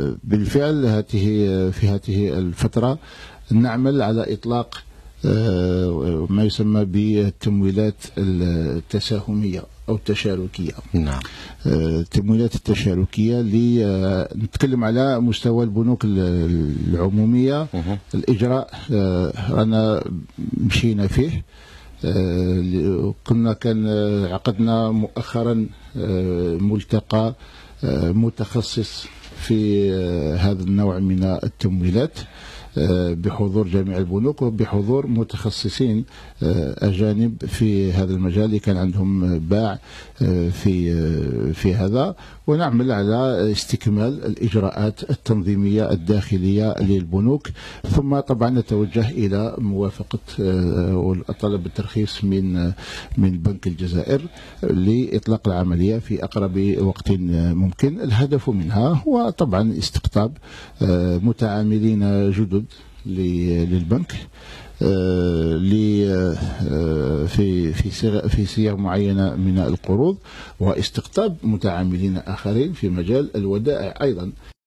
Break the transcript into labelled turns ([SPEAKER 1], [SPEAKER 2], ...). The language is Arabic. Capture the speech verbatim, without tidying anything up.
[SPEAKER 1] بالفعل هذه في هذه الفترة نعمل على إطلاق ما يسمى بالتمويلات التساهمية أو التشاركية.
[SPEAKER 2] نعم.
[SPEAKER 1] التمويلات التشاركية اللي نتكلم على مستوى البنوك العمومية. الإجراء رانا مشينا فيه. كنا كان عقدنا مؤخرا ملتقى متخصص في هذا النوع من التمويلات بحضور جميع البنوك وبحضور متخصصين أجانب في هذا المجال اللي كان عندهم باع في في هذا، ونعمل على استكمال الإجراءات التنظيمية الداخلية للبنوك. ثم طبعا نتوجه إلى موافقة طلب الترخيص من من بنك الجزائر لإطلاق العملية في أقرب وقت ممكن. الهدف منها هو طبعا استقطاب متعاملين جدد للبنك في في صيغ في صيغ معينه من القروض، واستقطاب متعاملين اخرين في مجال الودائع ايضا.